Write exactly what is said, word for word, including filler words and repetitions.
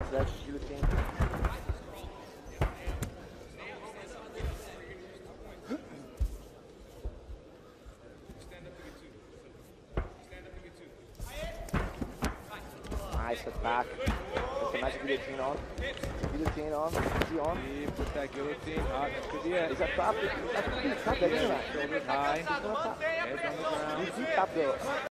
That's guillotine. Nice attack. That's a nice guillotine on. Guillotine on. Easy on. He put that guillotine up. That could be it. He's up top. He's up there. Shoulders high. Head on the ground. He's up there.